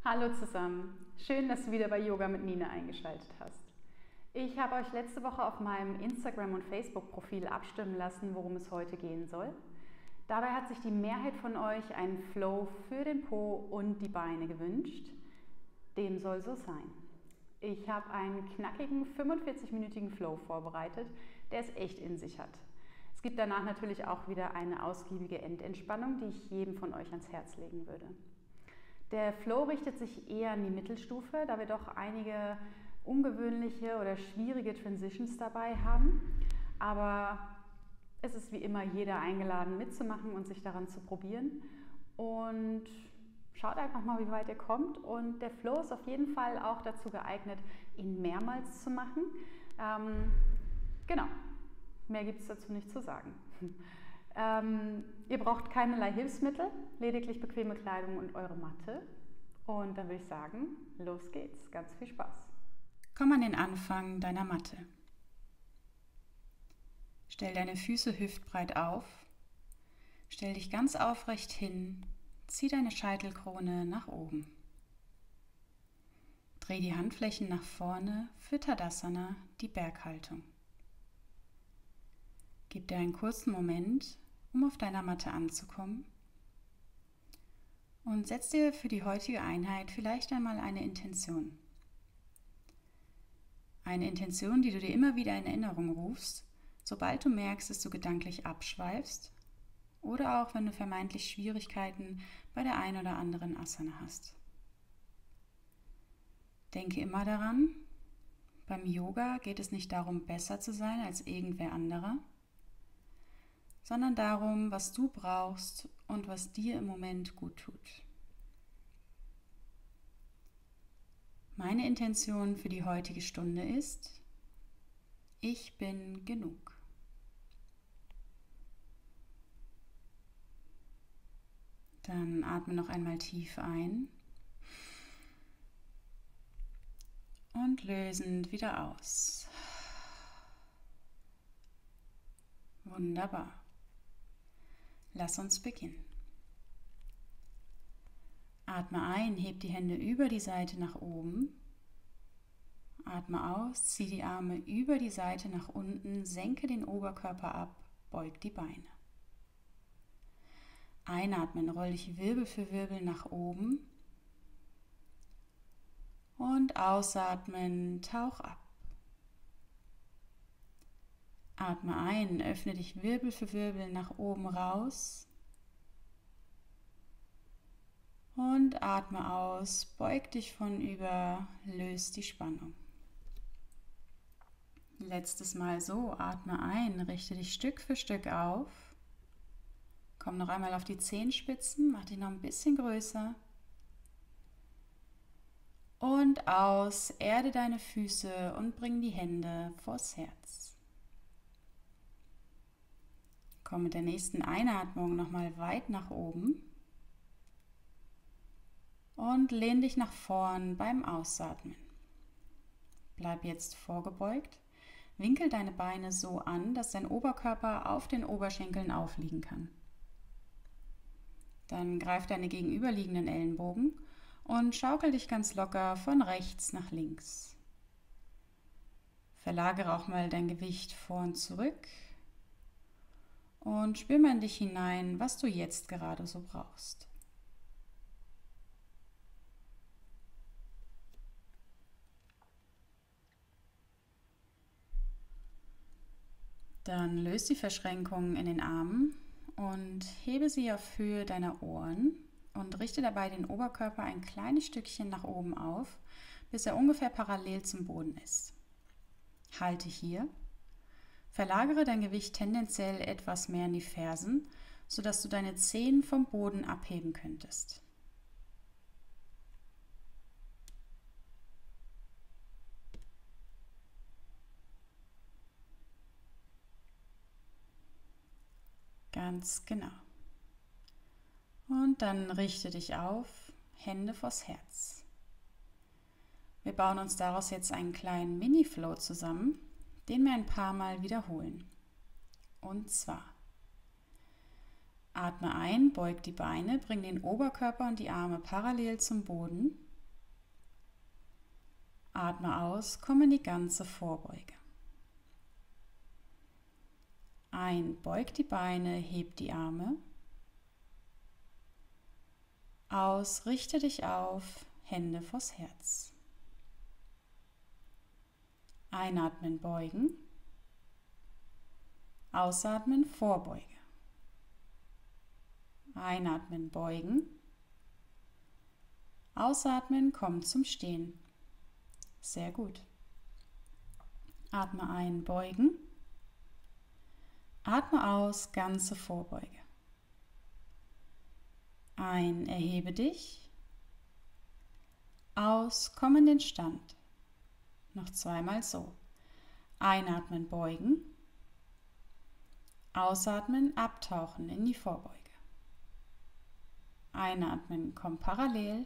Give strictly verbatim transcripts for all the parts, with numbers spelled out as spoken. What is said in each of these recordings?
Hallo zusammen, schön, dass du wieder bei Yoga mit Nina eingeschaltet hast. Ich habe euch letzte Woche auf meinem Instagram- und Facebook-Profil abstimmen lassen, worum es heute gehen soll. Dabei hat sich die Mehrheit von euch einen Flow für den Po und die Beine gewünscht. Dem soll so sein. Ich habe einen knackigen fünfundvierzig-minütigen Flow vorbereitet, der es echt in sich hat. Es gibt danach natürlich auch wieder eine ausgiebige Endentspannung, die ich jedem von euch ans Herz legen würde. Der Flow richtet sich eher an die Mittelstufe, da wir doch einige ungewöhnliche oder schwierige Transitions dabei haben. Aber es ist wie immer jeder eingeladen mitzumachen und sich daran zu probieren. Und schaut einfach mal, wie weit ihr kommt. Und der Flow ist auf jeden Fall auch dazu geeignet, ihn mehrmals zu machen. Ähm, genau, mehr gibt es dazu nicht zu sagen. Ähm, ihr braucht keinerlei Hilfsmittel, lediglich bequeme Kleidung und eure Matte. Und dann würde ich sagen, los geht's. Ganz viel Spaß. Komm an den Anfang deiner Matte. Stell deine Füße hüftbreit auf. Stell dich ganz aufrecht hin. Zieh deine Scheitelkrone nach oben. Dreh die Handflächen nach vorne für Tadasana, die Berghaltung. Gib dir einen kurzen Moment, um auf deiner Matte anzukommen. Und setz dir für die heutige Einheit vielleicht einmal eine Intention. Eine Intention, die du dir immer wieder in Erinnerung rufst, sobald du merkst, dass du gedanklich abschweifst oder auch wenn du vermeintlich Schwierigkeiten bei der einen oder anderen Asana hast. Denke immer daran, beim Yoga geht es nicht darum, besser zu sein als irgendwer anderer, sondern darum, was du brauchst und was dir im Moment gut tut. Meine Intention für die heutige Stunde ist: Ich bin genug. Dann atme noch einmal tief ein und lösend wieder aus. Wunderbar. Lass uns beginnen. Atme ein, heb die Hände über die Seite nach oben. Atme aus, zieh die Arme über die Seite nach unten, senke den Oberkörper ab, beug die Beine. Einatmen, roll dich Wirbel für Wirbel nach oben. Und ausatmen, tauch ab. Atme ein, öffne dich Wirbel für Wirbel nach oben raus. Und atme aus, beug dich von über, löst die Spannung. Letztes Mal so, atme ein, richte dich Stück für Stück auf. Komm noch einmal auf die Zehenspitzen, mach dich noch ein bisschen größer. Und aus, erde deine Füße und bring die Hände vors Herz. Komm mit der nächsten Einatmung nochmal weit nach oben. Und lehn dich nach vorn beim Ausatmen. Bleib jetzt vorgebeugt. Winkel deine Beine so an, dass dein Oberkörper auf den Oberschenkeln aufliegen kann. Dann greif deine gegenüberliegenden Ellenbogen und schaukel dich ganz locker von rechts nach links. Verlagere auch mal dein Gewicht vor und zurück und spür mal in dich hinein, was du jetzt gerade so brauchst. Dann löse die Verschränkungen in den Armen und hebe sie auf Höhe deiner Ohren und richte dabei den Oberkörper ein kleines Stückchen nach oben auf, bis er ungefähr parallel zum Boden ist. Halte hier. Verlagere dein Gewicht tendenziell etwas mehr in die Fersen, sodass du deine Zehen vom Boden abheben könntest. Ganz genau. Und dann richte dich auf, Hände vors Herz. Wir bauen uns daraus jetzt einen kleinen Mini-Flow zusammen, den wir ein paar Mal wiederholen. Und zwar: Atme ein, beug die Beine, bring den Oberkörper und die Arme parallel zum Boden. Atme aus, komm in die ganze Vorbeuge. Ein, beug die Beine, heb die Arme. Aus, richte dich auf, Hände vors Herz. Einatmen, beugen. Ausatmen, Vorbeuge. Einatmen, beugen. Ausatmen, komm zum Stehen. Sehr gut. Atme ein, beugen. Atme aus, ganze Vorbeuge. Ein, erhebe dich. Aus, komm in den Stand. Noch zweimal so. Einatmen, beugen. Ausatmen, abtauchen in die Vorbeuge. Einatmen, komm parallel.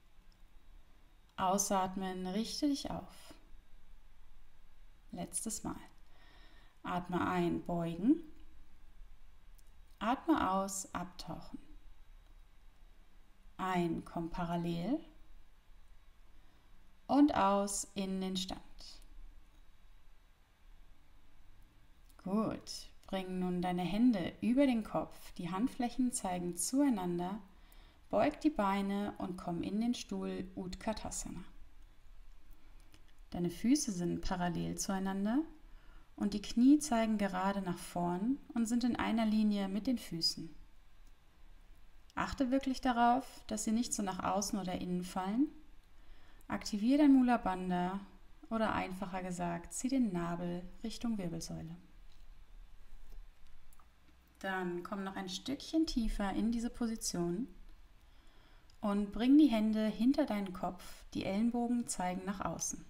Ausatmen, richte dich auf. Letztes Mal. Atme ein, beugen. Atme aus, abtauchen. Ein, komm parallel. Und aus in den Stand. Gut. Bring nun deine Hände über den Kopf. Die Handflächen zeigen zueinander. Beug die Beine und komm in den Stuhl Utkatasana. Deine Füße sind parallel zueinander und die Knie zeigen gerade nach vorn und sind in einer Linie mit den Füßen. Achte wirklich darauf, dass sie nicht so nach außen oder innen fallen. Aktiviere dein Mula Bandha oder einfacher gesagt, zieh den Nabel Richtung Wirbelsäule. Dann komm noch ein Stückchen tiefer in diese Position und bring die Hände hinter deinen Kopf, die Ellenbogen zeigen nach außen.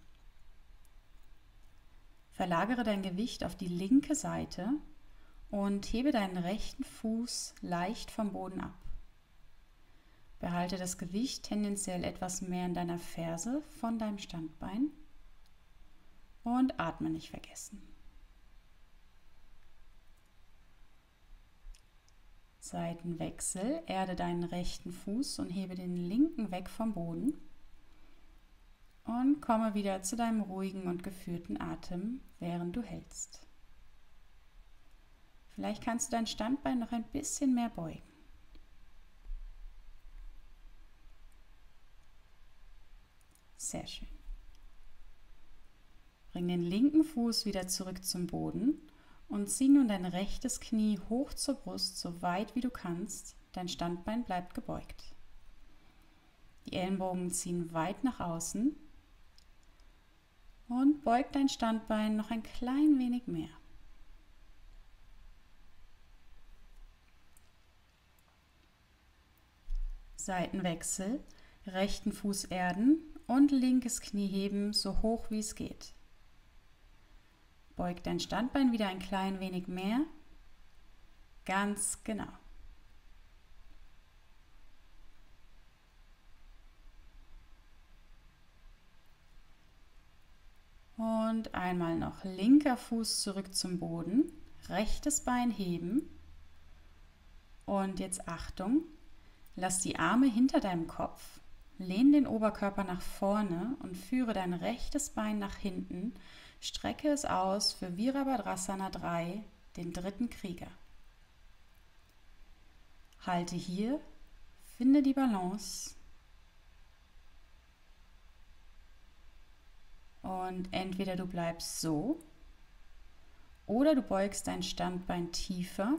Verlagere dein Gewicht auf die linke Seite und hebe deinen rechten Fuß leicht vom Boden ab. Behalte das Gewicht tendenziell etwas mehr in deiner Ferse von deinem Standbein und atme nicht vergessen. Seitenwechsel, erde deinen rechten Fuß und hebe den linken weg vom Boden und komme wieder zu deinem ruhigen und geführten Atem, während du hältst. Vielleicht kannst du dein Standbein noch ein bisschen mehr beugen. Sehr schön. Bring den linken Fuß wieder zurück zum Boden und zieh nun dein rechtes Knie hoch zur Brust, so weit wie du kannst. Dein Standbein bleibt gebeugt. Die Ellenbogen ziehen weit nach außen und beug dein Standbein noch ein klein wenig mehr. Seitenwechsel, rechten Fuß erden und linkes Knie heben, so hoch wie es geht. Beug dein Standbein wieder ein klein wenig mehr. Ganz genau. Und einmal noch linker Fuß zurück zum Boden, rechtes Bein heben. Und jetzt Achtung, lass die Arme hinter deinem Kopf, lehn den Oberkörper nach vorne und führe dein rechtes Bein nach hinten. Strecke es aus für Virabhadrasana drei, den dritten Krieger. Halte hier, finde die Balance und entweder du bleibst so oder du beugst dein Standbein tiefer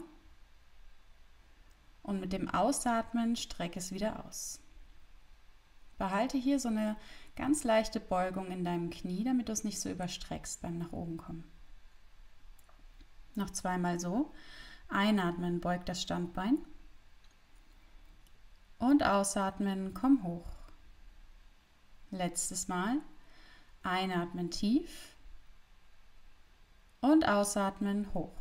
und mit dem Ausatmen strecke es wieder aus. Behalte hier so eine ganz leichte Beugung in deinem Knie, damit du es nicht so überstreckst beim nach oben kommen. Noch zweimal so. Einatmen, beug das Standbein. Und ausatmen, komm hoch. Letztes Mal. Einatmen tief. Und ausatmen hoch.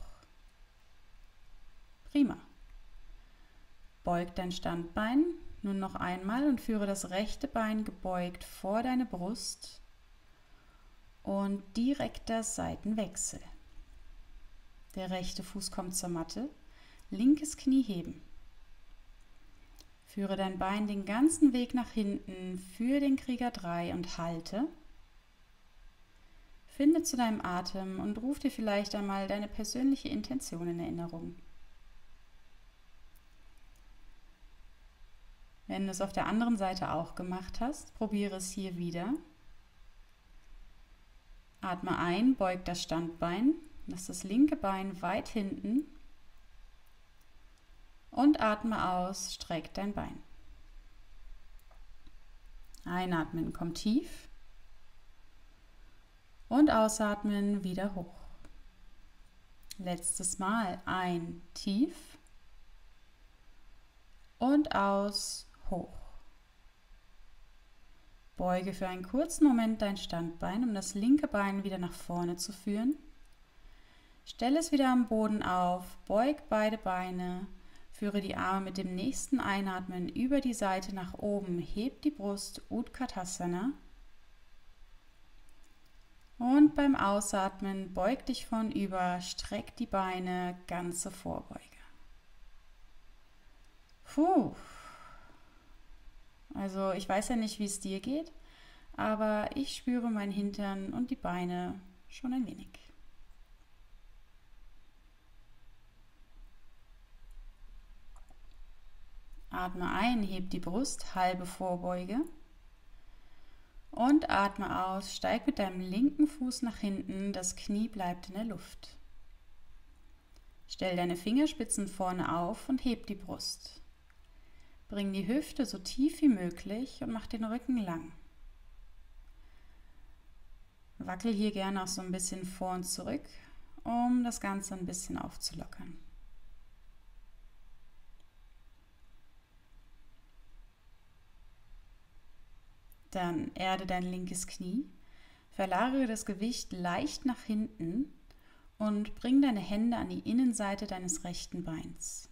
Prima. Beug dein Standbein. Nun noch einmal und führe das rechte Bein gebeugt vor deine Brust und direkter Seitenwechsel. Der rechte Fuß kommt zur Matte, linkes Knie heben. Führe dein Bein den ganzen Weg nach hinten für den Krieger drei und halte. Finde zu deinem Atem und ruf dir vielleicht einmal deine persönliche Intention in Erinnerung. Wenn du es auf der anderen Seite auch gemacht hast, probiere es hier wieder. Atme ein, beug das Standbein, lass das linke Bein weit hinten und atme aus, streck dein Bein. Einatmen, komm tief und ausatmen, wieder hoch. Letztes Mal ein, tief und aus, hoch. Beuge für einen kurzen Moment dein Standbein, um das linke Bein wieder nach vorne zu führen. Stell es wieder am Boden auf, beug beide Beine, führe die Arme mit dem nächsten Einatmen über die Seite nach oben, heb die Brust, Utkatasana. Und beim Ausatmen beug dich vornüber, streck die Beine, ganze Vorbeuge. Puh. Also ich weiß ja nicht, wie es dir geht, aber ich spüre mein Hintern und die Beine schon ein wenig. Atme ein, heb die Brust, halbe Vorbeuge. Und atme aus, steig mit deinem linken Fuß nach hinten, das Knie bleibt in der Luft. Stell deine Fingerspitzen vorne auf und heb die Brust. Bring die Hüfte so tief wie möglich und mach den Rücken lang. Wackel hier gerne auch so ein bisschen vor und zurück, um das Ganze ein bisschen aufzulockern. Dann erde dein linkes Knie, verlagere das Gewicht leicht nach hinten und bring deine Hände an die Innenseite deines rechten Beins.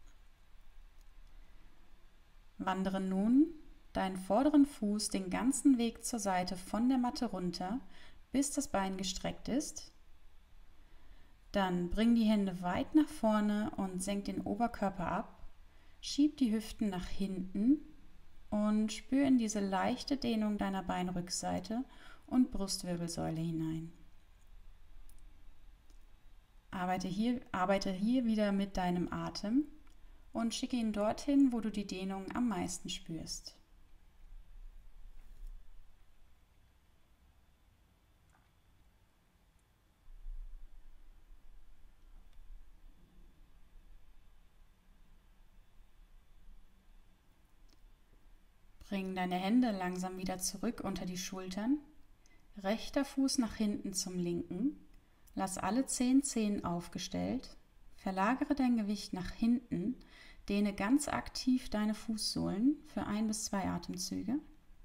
Wandere nun deinen vorderen Fuß den ganzen Weg zur Seite von der Matte runter, bis das Bein gestreckt ist. Dann bring die Hände weit nach vorne und senk den Oberkörper ab, schieb die Hüften nach hinten und spür in diese leichte Dehnung deiner Beinrückseite und Brustwirbelsäule hinein. Arbeite hier, arbeite hier wieder mit deinem Atem und schicke ihn dorthin, wo du die Dehnung am meisten spürst. Bring deine Hände langsam wieder zurück unter die Schultern, rechter Fuß nach hinten zum linken, lass alle zehn Zehen aufgestellt, verlagere dein Gewicht nach hinten, dehne ganz aktiv deine Fußsohlen für ein bis zwei Atemzüge.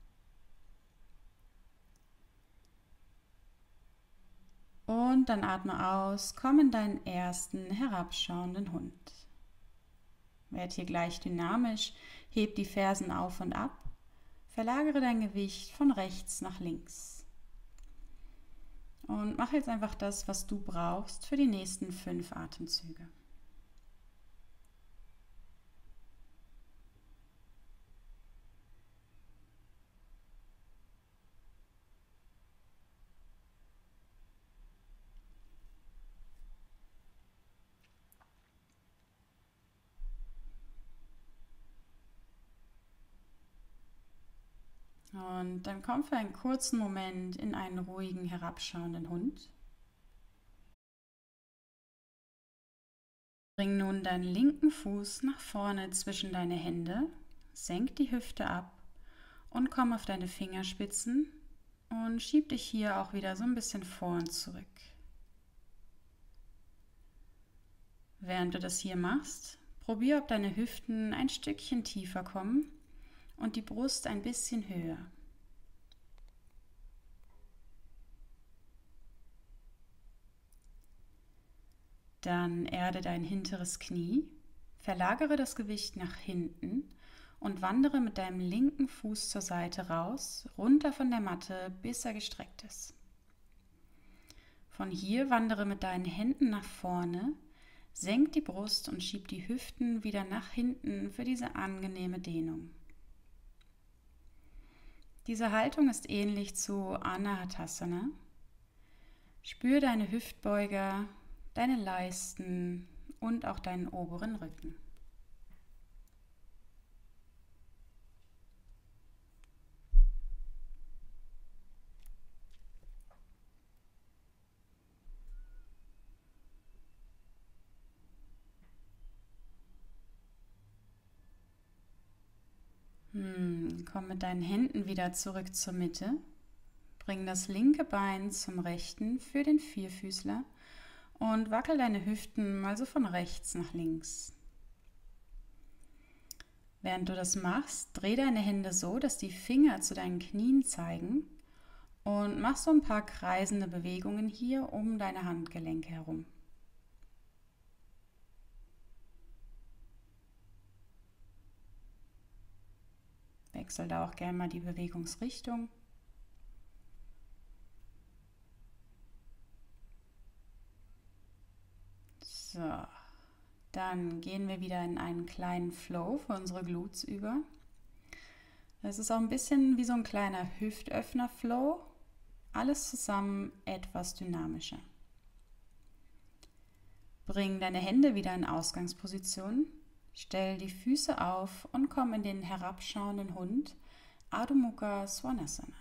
Und dann atme aus, komm in deinen ersten herabschauenden Hund. Werd hier gleich dynamisch, heb die Fersen auf und ab, verlagere dein Gewicht von rechts nach links. Und mach jetzt einfach das, was du brauchst für die nächsten fünf Atemzüge. Und dann komm für einen kurzen Moment in einen ruhigen, herabschauenden Hund. Bring nun deinen linken Fuß nach vorne zwischen deine Hände, senk die Hüfte ab und komm auf deine Fingerspitzen und schieb dich hier auch wieder so ein bisschen vor und zurück. Während du das hier machst, probier, ob deine Hüften ein Stückchen tiefer kommen und die Brust ein bisschen höher. Dann erde dein hinteres Knie, verlagere das Gewicht nach hinten und wandere mit deinem linken Fuß zur Seite raus, runter von der Matte, bis er gestreckt ist. Von hier wandere mit deinen Händen nach vorne, senk die Brust und schieb die Hüften wieder nach hinten für diese angenehme Dehnung. Diese Haltung ist ähnlich zu Anahatasana. Spür deine Hüftbeuger, deine Leisten und auch deinen oberen Rücken. Hm, komm mit deinen Händen wieder zurück zur Mitte. Bring das linke Bein zum rechten für den Vierfüßler und wackel deine Hüften mal so von rechts nach links. Während du das machst, dreh deine Hände so, dass die Finger zu deinen Knien zeigen und mach so ein paar kreisende Bewegungen hier um deine Handgelenke herum. Wechsel da auch gerne mal die Bewegungsrichtung. So, dann gehen wir wieder in einen kleinen Flow für unsere Glutes über. Das ist auch ein bisschen wie so ein kleiner Hüftöffner-Flow. Alles zusammen etwas dynamischer. Bring deine Hände wieder in Ausgangsposition. Stell die Füße auf und komm in den herabschauenden Hund, Adho Mukha Svanasana.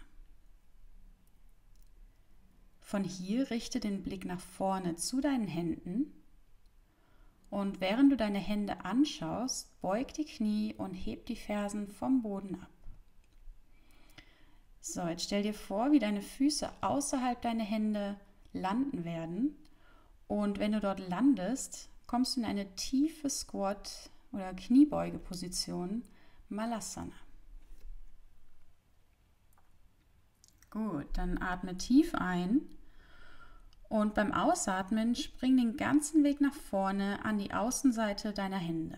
Von hier richte den Blick nach vorne zu deinen Händen und während du deine Hände anschaust, beug die Knie und heb die Fersen vom Boden ab. So, jetzt stell dir vor, wie deine Füße außerhalb deiner Hände landen werden und wenn du dort landest, kommst du in eine tiefe Squat- oder Kniebeugeposition, Malasana. Gut, dann atme tief ein und beim Ausatmen spring den ganzen Weg nach vorne an die Außenseite deiner Hände.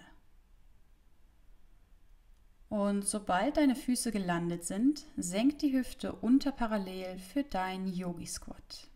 Und sobald deine Füße gelandet sind, senk die Hüfte unterparallel für deinen Yogi Squat.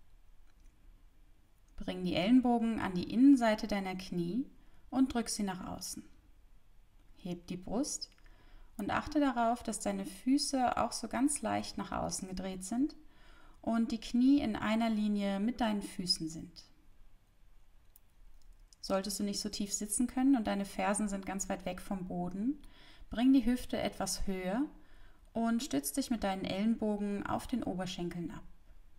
Bring die Ellenbogen an die Innenseite deiner Knie und drück sie nach außen. Heb die Brust und achte darauf, dass deine Füße auch so ganz leicht nach außen gedreht sind und die Knie in einer Linie mit deinen Füßen sind. Solltest du nicht so tief sitzen können und deine Fersen sind ganz weit weg vom Boden, bring die Hüfte etwas höher und stütz dich mit deinen Ellenbogen auf den Oberschenkeln ab.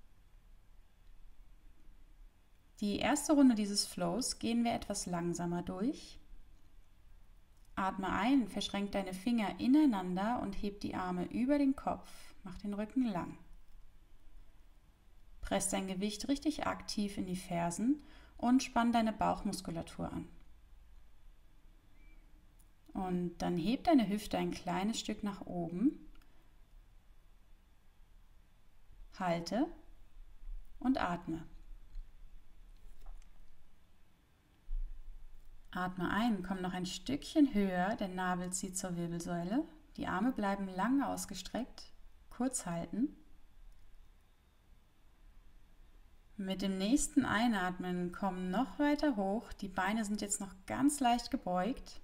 Die erste Runde dieses Flows gehen wir etwas langsamer durch. Atme ein, verschränk deine Finger ineinander und heb die Arme über den Kopf, mach den Rücken lang. Press dein Gewicht richtig aktiv in die Fersen und spann deine Bauchmuskulatur an. Und dann heb deine Hüfte ein kleines Stück nach oben, halte und atme. Atme ein, komm noch ein Stückchen höher, der Nabel zieht zur Wirbelsäule, die Arme bleiben lang ausgestreckt, kurz halten. Mit dem nächsten Einatmen komm noch weiter hoch, die Beine sind jetzt noch ganz leicht gebeugt.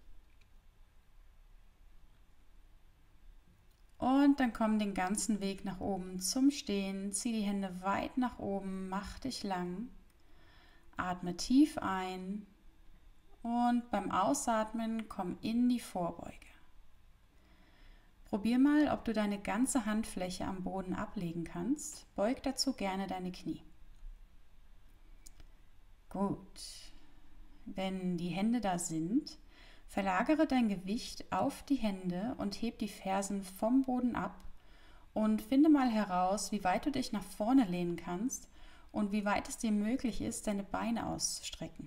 Und dann komm den ganzen Weg nach oben zum Stehen, zieh die Hände weit nach oben, mach dich lang, atme tief ein. Und beim Ausatmen komm in die Vorbeuge. Probier mal, ob du deine ganze Handfläche am Boden ablegen kannst. Beug dazu gerne deine Knie. Gut. Wenn die Hände da sind, verlagere dein Gewicht auf die Hände und heb die Fersen vom Boden ab und finde mal heraus, wie weit du dich nach vorne lehnen kannst und wie weit es dir möglich ist, deine Beine auszustrecken.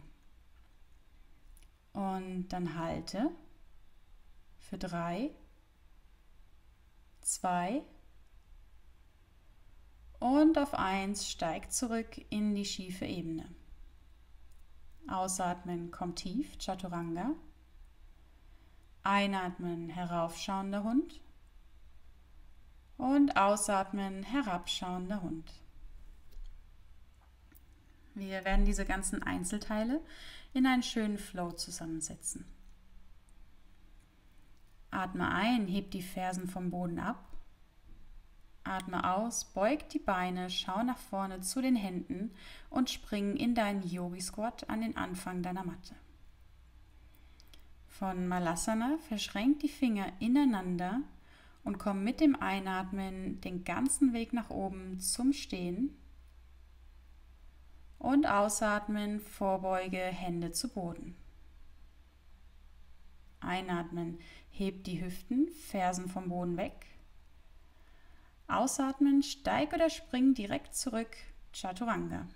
Und dann halte für drei, zwei und auf eins steig zurück in die schiefe Ebene. Ausatmen, komm tief, Chaturanga. Einatmen, heraufschauender Hund. Und ausatmen, herabschauender Hund. Wir werden diese ganzen Einzelteile in einen schönen Flow zusammensetzen. Atme ein, heb die Fersen vom Boden ab. Atme aus, beug die Beine, schau nach vorne zu den Händen und spring in deinen Yogi Squat an den Anfang deiner Matte. Von Malasana verschränk die Finger ineinander und komm mit dem Einatmen den ganzen Weg nach oben zum Stehen. Und ausatmen, Vorbeuge, Hände zu Boden. Einatmen, heb die Hüften, Fersen vom Boden weg. Ausatmen, steig oder spring direkt zurück, Chaturanga.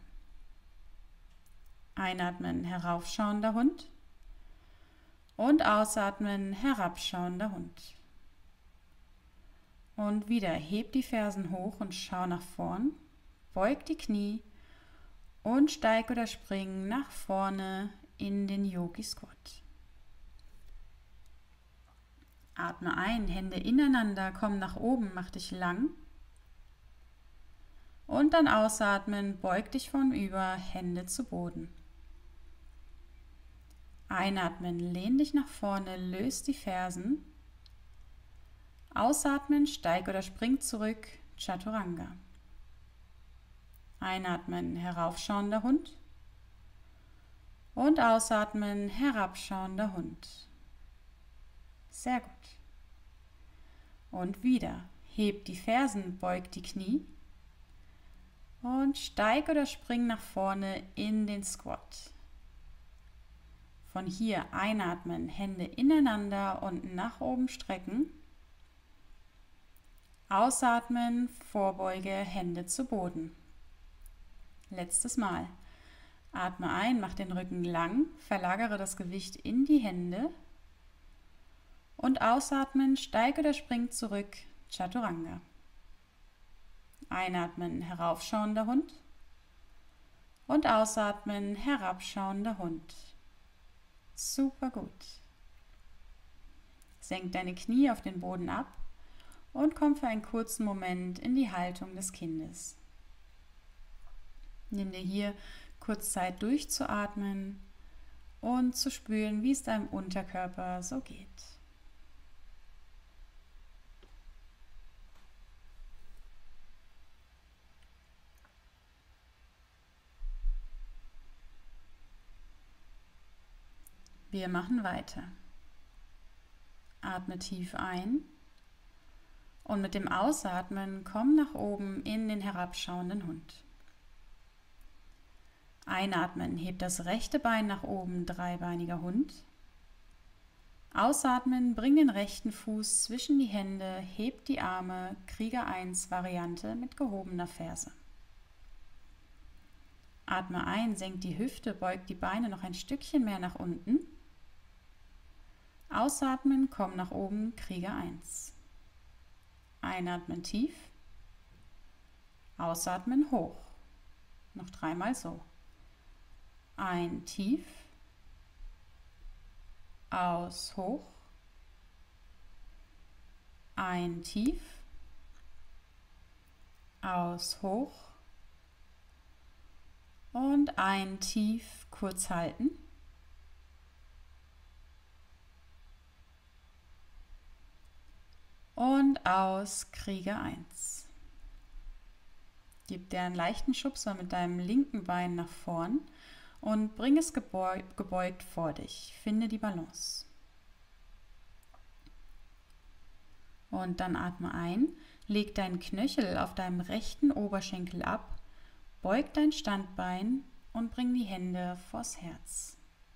Einatmen, heraufschauender Hund. Und ausatmen, herabschauender Hund. Und wieder, heb die Fersen hoch und schau nach vorn. Beug die Knie und steig oder spring nach vorne in den Yogi Squat. Atme ein, Hände ineinander, komm nach oben, mach dich lang. Und dann ausatmen, beug dich vornüber, Hände zu Boden. Einatmen, lehn dich nach vorne, löst die Fersen. Ausatmen, steig oder spring zurück, Chaturanga. Einatmen, heraufschauender Hund. Und ausatmen, herabschauender Hund. Sehr gut. Und wieder, heb die Fersen, beug die Knie. Und steig oder spring nach vorne in den Squat. Von hier einatmen, Hände ineinander und nach oben strecken. Ausatmen, Vorbeuge, Hände zu Boden. Letztes Mal. Atme ein, mach den Rücken lang, verlagere das Gewicht in die Hände. Und ausatmen, steig oder spring zurück, Chaturanga. Einatmen, heraufschauender Hund. Und ausatmen, herabschauender Hund. Super gut. Senk deine Knie auf den Boden ab und komm für einen kurzen Moment in die Haltung des Kindes. Nimm dir hier kurz Zeit durchzuatmen und zu spüren, wie es deinem Unterkörper so geht. Wir machen weiter. Atme tief ein und mit dem Ausatmen komm nach oben in den herabschauenden Hund. Einatmen, heb das rechte Bein nach oben, dreibeiniger Hund. Ausatmen, bring den rechten Fuß zwischen die Hände, heb die Arme, Krieger eins Variante mit gehobener Ferse. Atme ein, senk die Hüfte, beug die Beine noch ein Stückchen mehr nach unten. Ausatmen, komm nach oben, Krieger eins. Einatmen tief. Ausatmen hoch. Noch dreimal so. Ein tief. Aus hoch. Ein tief. Aus hoch. Und ein tief, kurz halten. Und aus, Krieger eins. Gib dir einen leichten Schubser mit deinem linken Bein nach vorn und bring es gebeugt, gebeugt vor dich. Finde die Balance. Und dann atme ein, leg deinen Knöchel auf deinem rechten Oberschenkel ab, beug dein Standbein und bring die Hände vors Herz.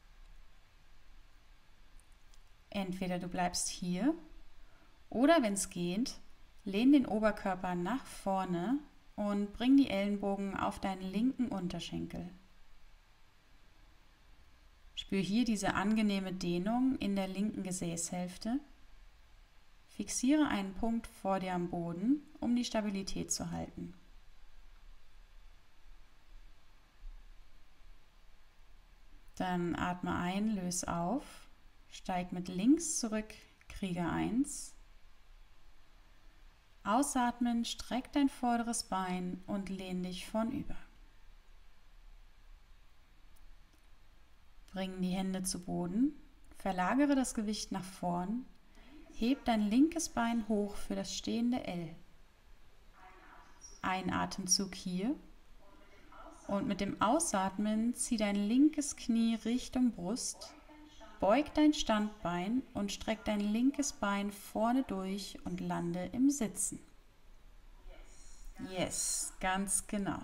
Entweder du bleibst hier oder, wenn es geht, lehn den Oberkörper nach vorne und bring die Ellenbogen auf deinen linken Unterschenkel. Spür hier diese angenehme Dehnung in der linken Gesäßhälfte. Fixiere einen Punkt vor dir am Boden, um die Stabilität zu halten. Dann atme ein, löse auf, steig mit links zurück, Krieger eins. Ausatmen, streck dein vorderes Bein und lehn dich vornüber. Bring die Hände zu Boden, verlagere das Gewicht nach vorn, heb dein linkes Bein hoch für das stehende L. Ein Atemzug hier. Und mit dem Ausatmen zieh dein linkes Knie Richtung Brust, beug dein Standbein und streck dein linkes Bein vorne durch und lande im Sitzen. Yes, ganz genau.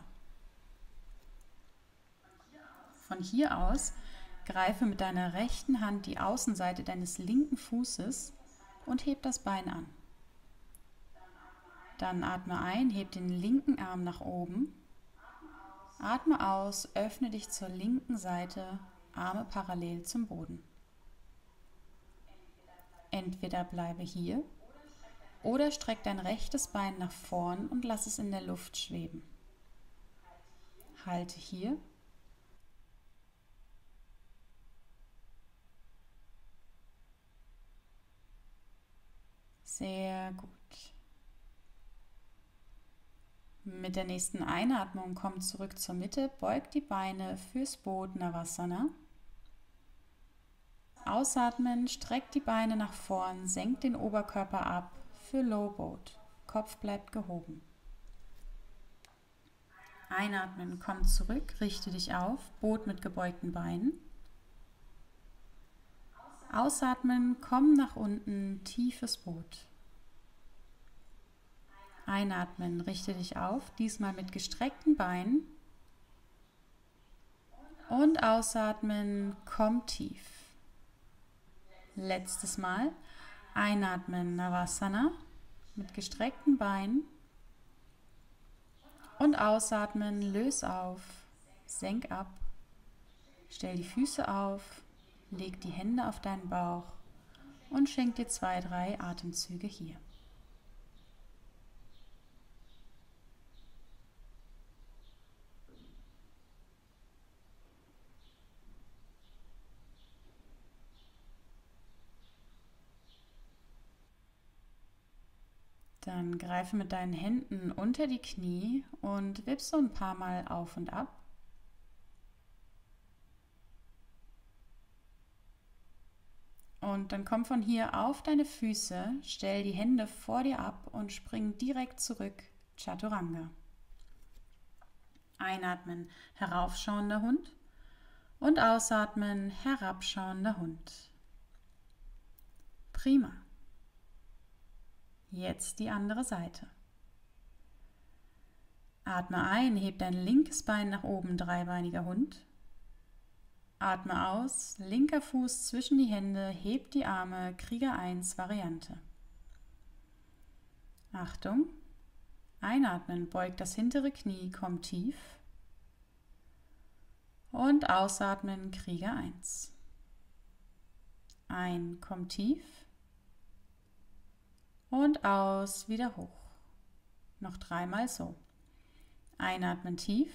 Von hier aus greife mit deiner rechten Hand die Außenseite deines linken Fußes und heb das Bein an. Dann atme ein, heb den linken Arm nach oben. Atme aus, öffne dich zur linken Seite, Arme parallel zum Boden. Entweder bleibe hier oder streck dein rechtes Bein nach vorn und lass es in der Luft schweben. Halte hier. Sehr gut. Mit der nächsten Einatmung komm zurück zur Mitte, beug die Beine fürs Boot Navasana. Ausatmen, streck die Beine nach vorn, senk den Oberkörper ab für Low Boat. Kopf bleibt gehoben. Einatmen, komm zurück, richte dich auf, Boot mit gebeugten Beinen. Ausatmen, komm nach unten, tiefes Boot. Einatmen, richte dich auf, diesmal mit gestreckten Beinen. Und ausatmen, komm tief. Letztes Mal. Einatmen, Navasana mit gestreckten Beinen. Und ausatmen, löse auf, senk ab, stell die Füße auf, leg die Hände auf deinen Bauch und schenk dir zwei, drei Atemzüge hier. Dann greife mit deinen Händen unter die Knie und wipp so ein paar Mal auf und ab. Und dann komm von hier auf deine Füße, stell die Hände vor dir ab und spring direkt zurück, Chaturanga. Einatmen, heraufschauender Hund und ausatmen, herabschauender Hund. Prima. Jetzt die andere Seite. Atme ein, heb dein linkes Bein nach oben, dreibeiniger Hund. Atme aus, linker Fuß zwischen die Hände, heb die Arme, Krieger eins Variante. Achtung, einatmen, beug das hintere Knie, komm tief. Und ausatmen, Krieger eins. Ein, komm tief. Und aus, wieder hoch. Noch dreimal so. Einatmen tief.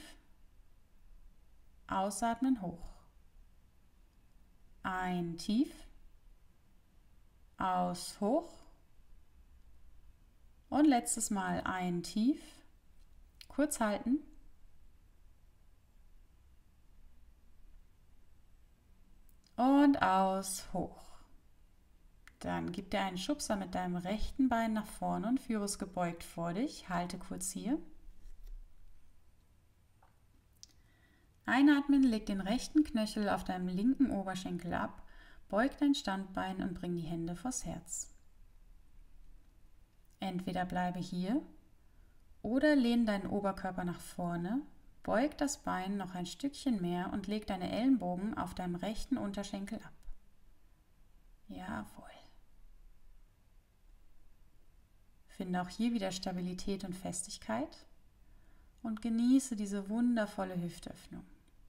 Ausatmen hoch. Ein tief. Aus hoch. Und letztes Mal ein tief. Kurz halten. Und aus hoch. Dann gib dir einen Schubser mit deinem rechten Bein nach vorne und führe es gebeugt vor dich. Halte kurz hier. Einatmen, leg den rechten Knöchel auf deinem linken Oberschenkel ab, beug dein Standbein und bring die Hände vors Herz. Entweder bleibe hier oder lehn deinen Oberkörper nach vorne, beug das Bein noch ein Stückchen mehr und leg deine Ellenbogen auf deinem rechten Unterschenkel ab. Jawohl. Finde auch hier wieder Stabilität und Festigkeit und genieße diese wundervolle Hüftöffnung.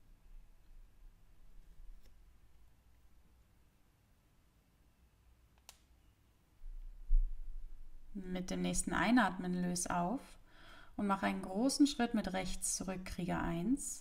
Mit dem nächsten Einatmen löse auf und mach einen großen Schritt mit rechts zurück, Krieger eins.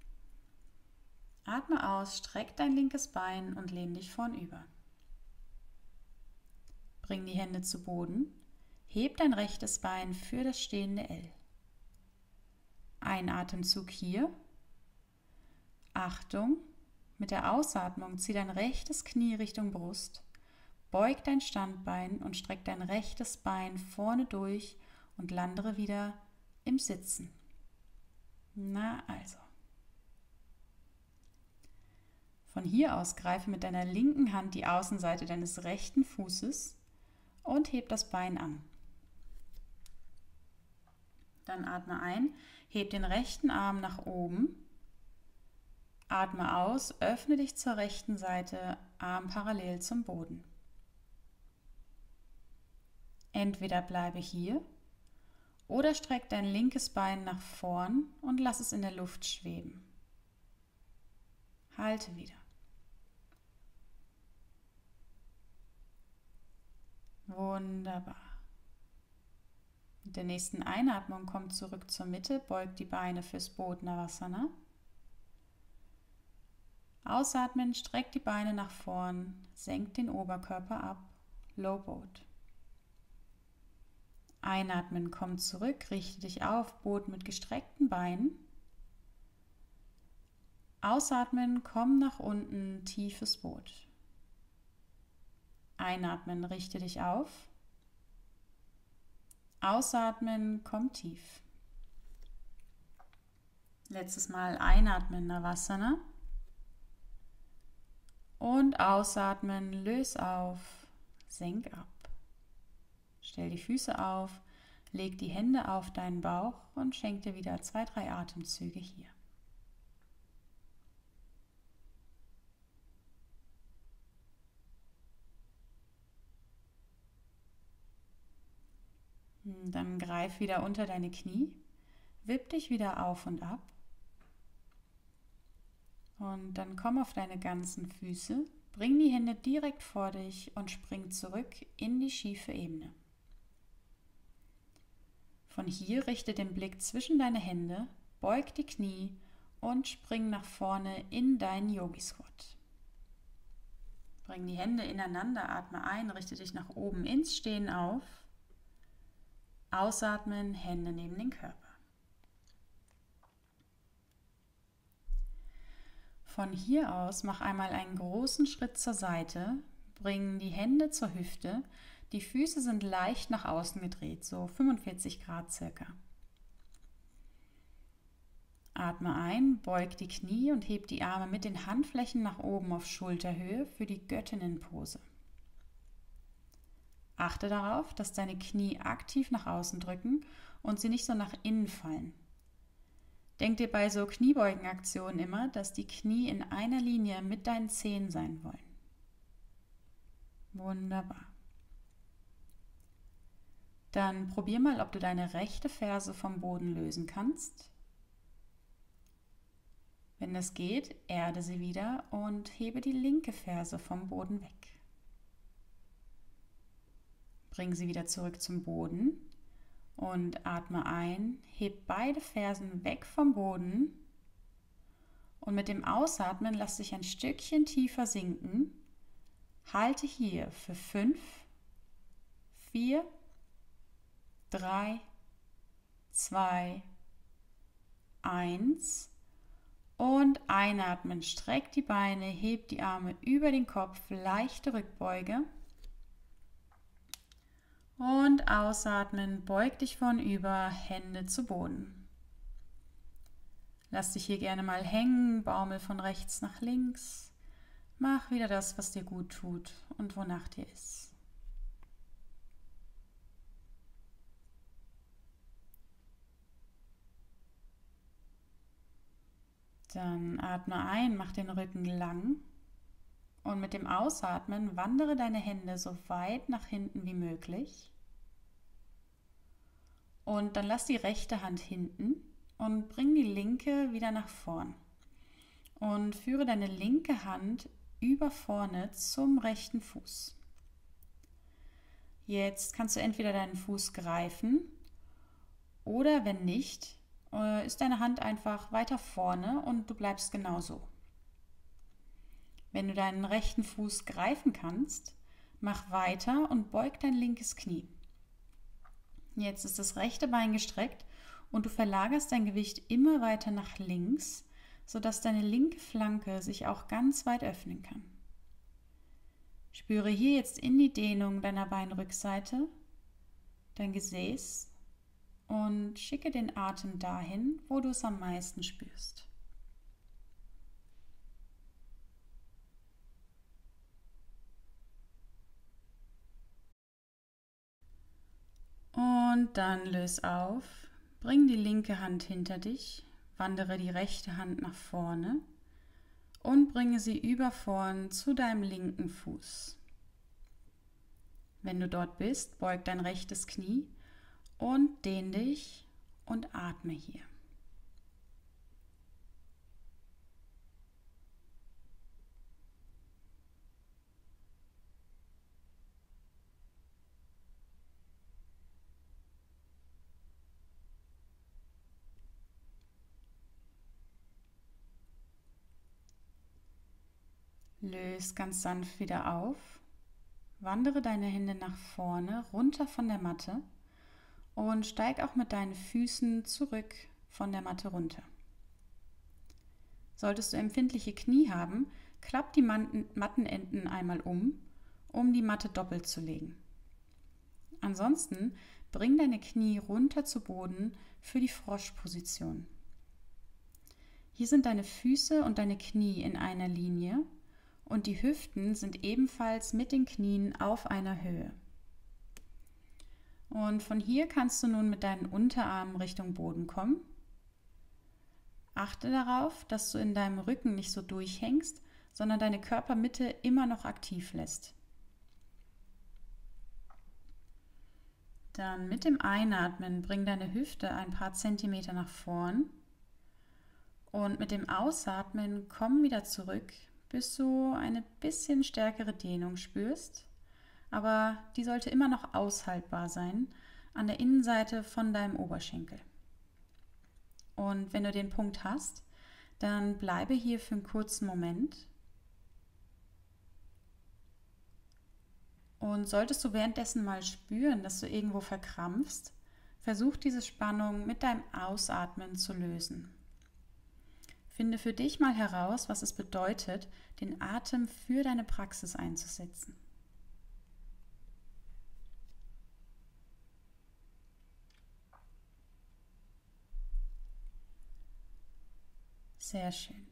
Atme aus, streck dein linkes Bein und lehn dich vornüber. Bring die Hände zu Boden. Heb dein rechtes Bein für das stehende L. Ein Atemzug hier. Achtung, mit der Ausatmung zieh dein rechtes Knie Richtung Brust, beug dein Standbein und streck dein rechtes Bein vorne durch und lande wieder im Sitzen. Na also. Von hier aus greife mit deiner linken Hand die Außenseite deines rechten Fußes und heb das Bein an. Dann atme ein, heb den rechten Arm nach oben. Atme aus, öffne dich zur rechten Seite, Arm parallel zum Boden. Entweder bleibe hier oder streck dein linkes Bein nach vorn und lass es in der Luft schweben. Halte wieder. Wunderbar. Mit der nächsten Einatmung komm zurück zur Mitte, beug die Beine fürs Bodhnavasana. Ausatmen, streck die Beine nach vorn, senk den Oberkörper ab, Low Boat. Einatmen, komm zurück, richte dich auf, Boot mit gestreckten Beinen. Ausatmen, komm nach unten, tiefes Boot. Einatmen, richte dich auf. Ausatmen, komm tief. Letztes Mal einatmen, Navasana. Und ausatmen, löse auf, senk ab. Stell die Füße auf, leg die Hände auf deinen Bauch und schenk dir wieder zwei, drei Atemzüge hier. Dann greif wieder unter deine Knie, wipp dich wieder auf und ab. Und dann komm auf deine ganzen Füße, bring die Hände direkt vor dich und spring zurück in die schiefe Ebene. Von hier richte den Blick zwischen deine Hände, beug die Knie und spring nach vorne in deinen Yogi Squat. Bring die Hände ineinander, atme ein, richte dich nach oben ins Stehen auf. Ausatmen, Hände neben den Körper. Von hier aus mach einmal einen großen Schritt zur Seite, bring die Hände zur Hüfte, die Füße sind leicht nach außen gedreht, so fünfundvierzig Grad circa. Atme ein, beug die Knie und heb die Arme mit den Handflächen nach oben auf Schulterhöhe für die Göttinnenpose. Achte darauf, dass deine Knie aktiv nach außen drücken und sie nicht so nach innen fallen. Denk dir bei so Kniebeugenaktionen immer, dass die Knie in einer Linie mit deinen Zehen sein wollen. Wunderbar. Dann probier mal, ob du deine rechte Ferse vom Boden lösen kannst. Wenn das geht, erde sie wieder und hebe die linke Ferse vom Boden weg. Bring sie wieder zurück zum Boden und atme ein, heb beide Fersen weg vom Boden und mit dem Ausatmen lass dich ein Stückchen tiefer sinken. Halte hier für fünf, vier, drei, zwei, eins und einatmen. Streck die Beine, heb die Arme über den Kopf, leichte Rückbeuge. Und ausatmen, beug dich vornüber, Hände zu Boden. Lass dich hier gerne mal hängen, baumel von rechts nach links. Mach wieder das, was dir gut tut und wonach dir ist. Dann atme ein, mach den Rücken lang und mit dem Ausatmen wandere deine Hände so weit nach hinten wie möglich. Und dann lass die rechte Hand hinten und bring die linke wieder nach vorn. Und führe deine linke Hand über vorne zum rechten Fuß. Jetzt kannst du entweder deinen Fuß greifen oder wenn nicht, ist deine Hand einfach weiter vorne und du bleibst genauso. Wenn du deinen rechten Fuß greifen kannst, mach weiter und beug dein linkes Knie. Jetzt ist das rechte Bein gestreckt und du verlagerst dein Gewicht immer weiter nach links, sodass deine linke Flanke sich auch ganz weit öffnen kann. Spüre hier jetzt in die Dehnung deiner Beinrückseite, dein Gesäß und schicke den Atem dahin, wo du es am meisten spürst. Und dann löse auf, bring die linke Hand hinter dich, wandere die rechte Hand nach vorne und bringe sie über vorn zu deinem linken Fuß. Wenn du dort bist, beug dein rechtes Knie und dehn dich und atme hier. Löse ganz sanft wieder auf, wandere deine Hände nach vorne, runter von der Matte und steig auch mit deinen Füßen zurück von der Matte runter. Solltest du empfindliche Knie haben, klapp die Mattenenden einmal um, um die Matte doppelt zu legen. Ansonsten bring deine Knie runter zu Boden für die Froschposition. Hier sind deine Füße und deine Knie in einer Linie und die Hüften sind ebenfalls mit den Knien auf einer Höhe. Und von hier kannst du nun mit deinen Unterarmen Richtung Boden kommen. Achte darauf, dass du in deinem Rücken nicht so durchhängst, sondern deine Körpermitte immer noch aktiv lässt. Dann mit dem Einatmen bring deine Hüfte ein paar Zentimeter nach vorn und mit dem Ausatmen komm wieder zurück, bis du eine bisschen stärkere Dehnung spürst, aber die sollte immer noch aushaltbar sein an der Innenseite von deinem Oberschenkel. Und wenn du den Punkt hast, dann bleibe hier für einen kurzen Moment. Und solltest du währenddessen mal spüren, dass du irgendwo verkrampfst, versuch diese Spannung mit deinem Ausatmen zu lösen. Finde für dich mal heraus, was es bedeutet, den Atem für deine Praxis einzusetzen. Sehr schön.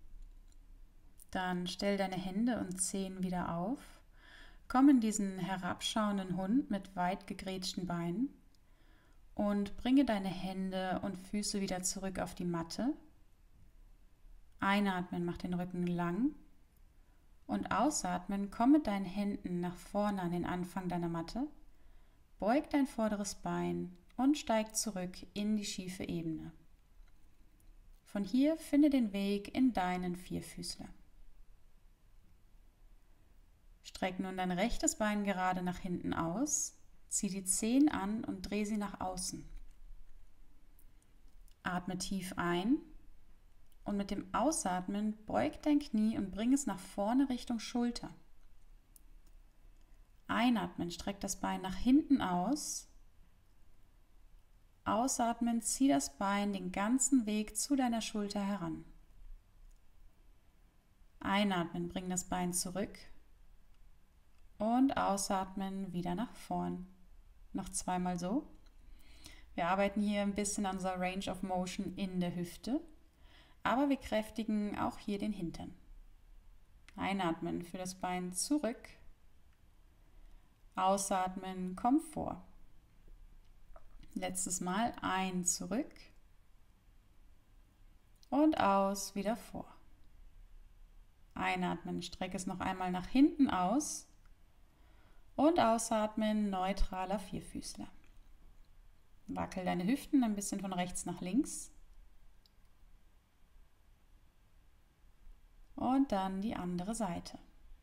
Dann stell deine Hände und Zehen wieder auf. Komm in diesen herabschauenden Hund mit weit gegrätschten Beinen und bringe deine Hände und Füße wieder zurück auf die Matte. Einatmen, mach den Rücken lang und ausatmen, komm mit deinen Händen nach vorne an den Anfang deiner Matte, beug dein vorderes Bein und steig zurück in die schiefe Ebene. Von hier finde den Weg in deinen Vierfüßler. Streck nun dein rechtes Bein gerade nach hinten aus, zieh die Zehen an und dreh sie nach außen. Atme tief ein. Und mit dem Ausatmen beug dein Knie und bring es nach vorne Richtung Schulter. Einatmen, streck das Bein nach hinten aus. Ausatmen, zieh das Bein den ganzen Weg zu deiner Schulter heran. Einatmen, bring das Bein zurück. Und ausatmen, wieder nach vorn. Noch zweimal so. Wir arbeiten hier ein bisschen an unserer Range of Motion in der Hüfte. Aber wir kräftigen auch hier den Hintern. Einatmen für das Bein zurück. Ausatmen, komm vor. Letztes Mal ein zurück. Und aus, wieder vor. Einatmen, streck es noch einmal nach hinten aus. Und ausatmen, neutraler Vierfüßler. Wackel deine Hüften ein bisschen von rechts nach links. Und dann die andere Seite.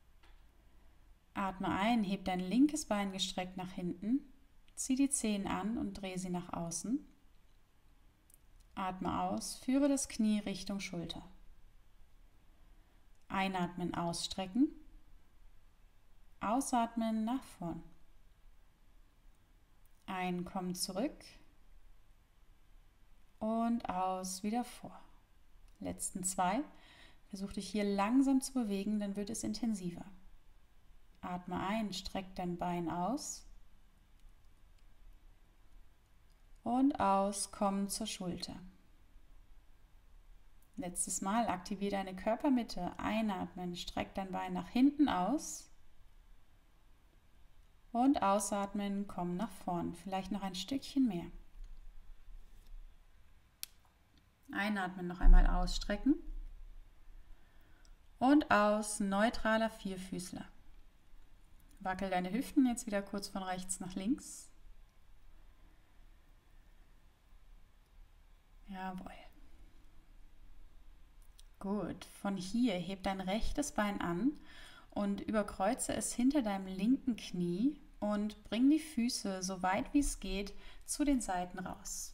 Atme ein, heb dein linkes Bein gestreckt nach hinten, zieh die Zehen an und dreh sie nach außen. Atme aus, führe das Knie Richtung Schulter. Einatmen, ausstrecken. Ausatmen, nach vorn. Ein, komm zurück. Und aus, wieder vor. Letzten zwei. Versuch dich hier langsam zu bewegen, dann wird es intensiver. Atme ein, streck dein Bein aus. Und aus, komm zur Schulter. Letztes Mal, aktiviere deine Körpermitte. Einatmen, streck dein Bein nach hinten aus. Und ausatmen, komm nach vorn. Vielleicht noch ein Stückchen mehr. Einatmen, noch einmal ausstrecken. Und aus, neutraler Vierfüßler. Wackel deine Hüften jetzt wieder kurz von rechts nach links. Jawohl. Gut, von hier heb dein rechtes Bein an und überkreuze es hinter deinem linken Knie und bring die Füße so weit wie es geht zu den Seiten raus.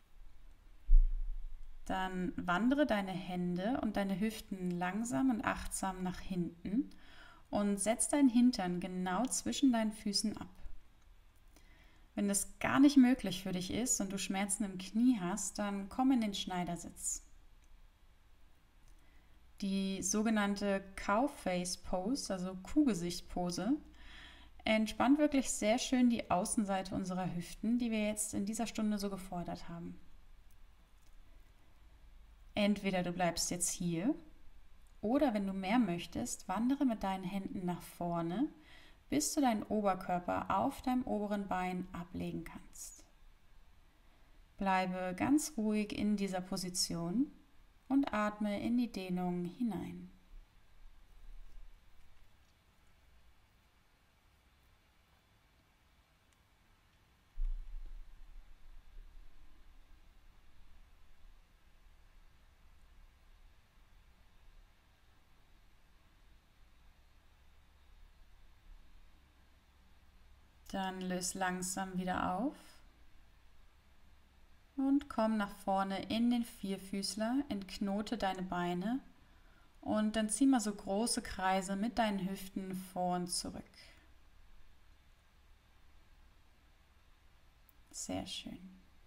Dann wandere deine Hände und deine Hüften langsam und achtsam nach hinten und setz dein Hintern genau zwischen deinen Füßen ab. Wenn das gar nicht möglich für dich ist und du Schmerzen im Knie hast, dann komm in den Schneidersitz. Die sogenannte Cow-Face Pose, also Kuhgesicht-Pose, entspannt wirklich sehr schön die Außenseite unserer Hüften, die wir jetzt in dieser Stunde so gefordert haben. Entweder du bleibst jetzt hier oder wenn du mehr möchtest, wandere mit deinen Händen nach vorne, bis du deinen Oberkörper auf deinem oberen Bein ablegen kannst. Bleibe ganz ruhig in dieser Position und atme in die Dehnung hinein. Dann löse langsam wieder auf und komm nach vorne in den Vierfüßler, entknote deine Beine und dann zieh mal so große Kreise mit deinen Hüften vor und zurück. Sehr schön.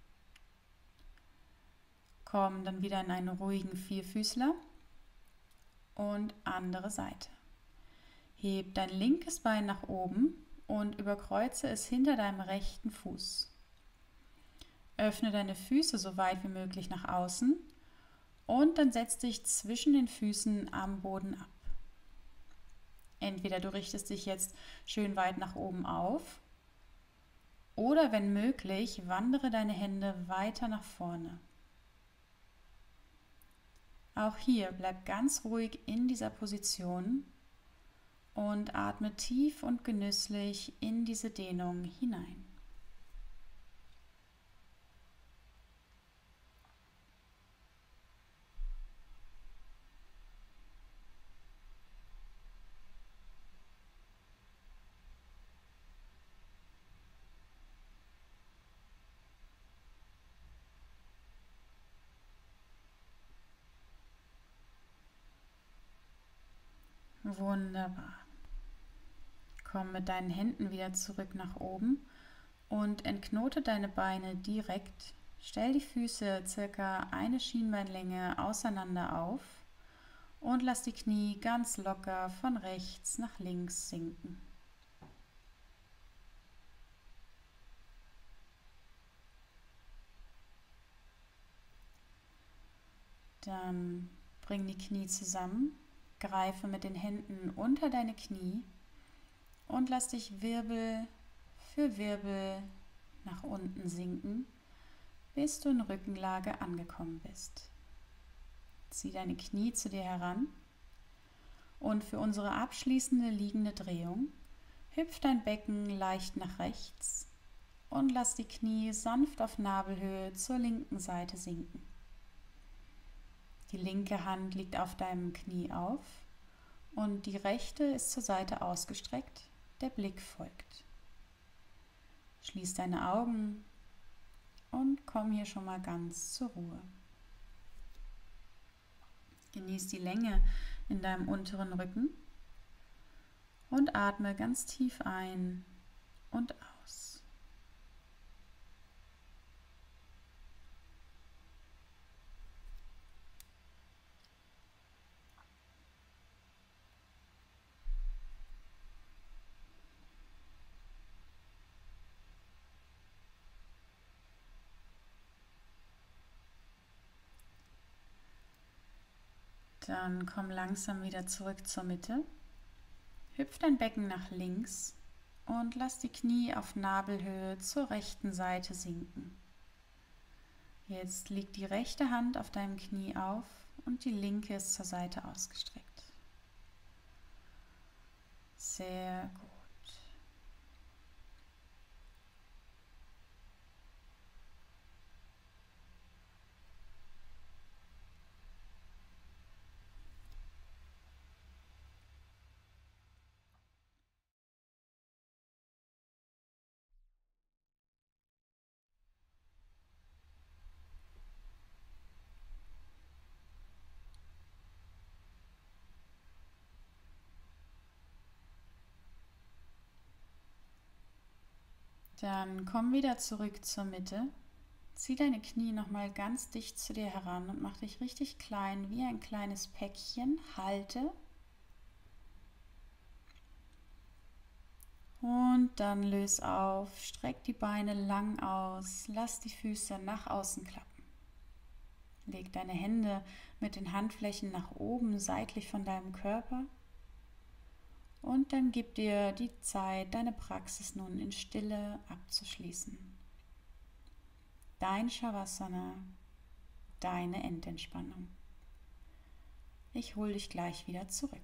Komm dann wieder in einen ruhigen Vierfüßler und andere Seite. Heb dein linkes Bein nach oben und überkreuze es hinter deinem rechten Fuß. Öffne deine Füße so weit wie möglich nach außen und dann setz dich zwischen den Füßen am Boden ab. Entweder du richtest dich jetzt schön weit nach oben auf oder wenn möglich, wandere deine Hände weiter nach vorne. Auch hier bleib ganz ruhig in dieser Position und atme tief und genüsslich in diese Dehnung hinein. Wunderbar. Komm mit deinen Händen wieder zurück nach oben und entknote deine Beine direkt. Stell die Füße circa eine Schienbeinlänge auseinander auf und lass die Knie ganz locker von rechts nach links sinken. Dann bring die Knie zusammen, greife mit den Händen unter deine Knie und lass dich Wirbel für Wirbel nach unten sinken, bis du in Rückenlage angekommen bist. Zieh deine Knie zu dir heran und für unsere abschließende liegende Drehung hüpf dein Becken leicht nach rechts und lass die Knie sanft auf Nabelhöhe zur linken Seite sinken. Die linke Hand liegt auf deinem Knie auf und die rechte ist zur Seite ausgestreckt. Der Blick folgt. Schließ deine Augen und komm hier schon mal ganz zur Ruhe. Genieß die Länge in deinem unteren Rücken und atme ganz tief ein und aus. Dann komm langsam wieder zurück zur Mitte. Hüpf dein Becken nach links und lass die Knie auf Nabelhöhe zur rechten Seite sinken. Jetzt liegt die rechte Hand auf deinem Knie auf und die linke ist zur Seite ausgestreckt. Sehr gut. Dann komm wieder zurück zur Mitte. Zieh deine Knie nochmal ganz dicht zu dir heran und mach dich richtig klein, wie ein kleines Päckchen. Halte. Und dann löse auf, streck die Beine lang aus, lass die Füße nach außen klappen. Leg deine Hände mit den Handflächen nach oben, seitlich von deinem Körper. Und dann gib dir die Zeit, deine Praxis nun in Stille abzuschließen. Dein Shavasana, deine Endentspannung. Ich hole dich gleich wieder zurück.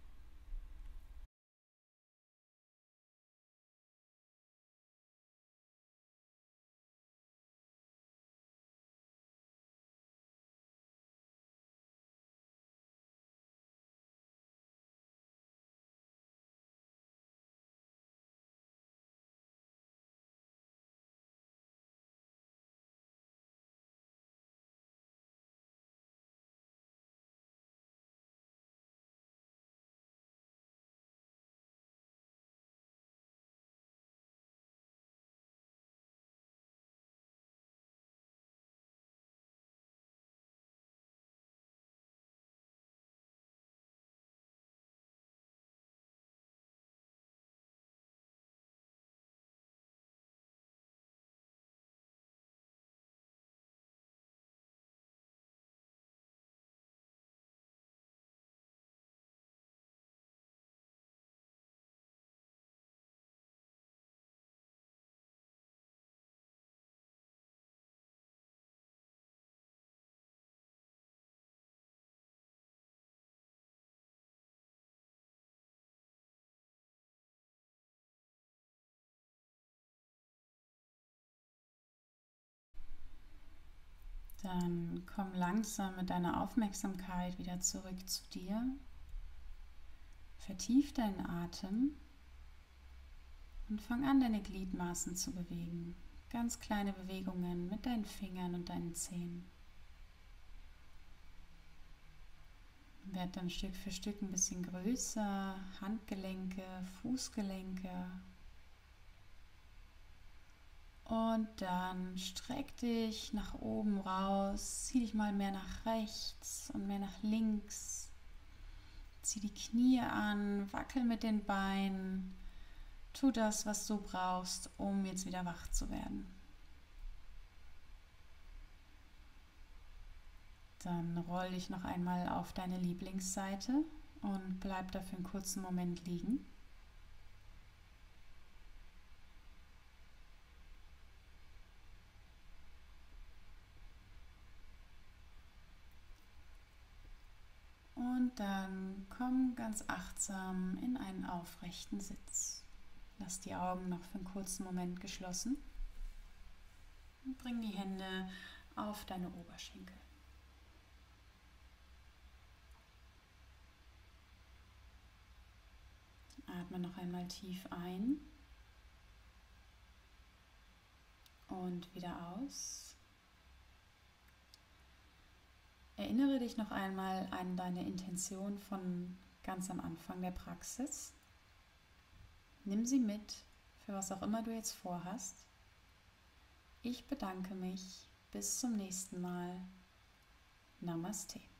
Dann komm langsam mit deiner Aufmerksamkeit wieder zurück zu dir. Vertief deinen Atem und fang an, deine Gliedmaßen zu bewegen. Ganz kleine Bewegungen mit deinen Fingern und deinen Zehen. Werd dann Stück für Stück ein bisschen größer, Handgelenke, Fußgelenke. Und dann streck dich nach oben raus, zieh dich mal mehr nach rechts und mehr nach links. Zieh die Knie an, wackel mit den Beinen. Tu das, was du brauchst, um jetzt wieder wach zu werden. Dann roll dich noch einmal auf deine Lieblingsseite und bleib dafür einen kurzen Moment liegen. Und dann komm ganz achtsam in einen aufrechten Sitz. Lass die Augen noch für einen kurzen Moment geschlossen und bring die Hände auf deine Oberschenkel. Atme noch einmal tief ein und wieder aus. Erinnere dich noch einmal an deine Intention von ganz am Anfang der Praxis. Nimm sie mit, für was auch immer du jetzt vorhast. Ich bedanke mich. Bis zum nächsten Mal. Namaste.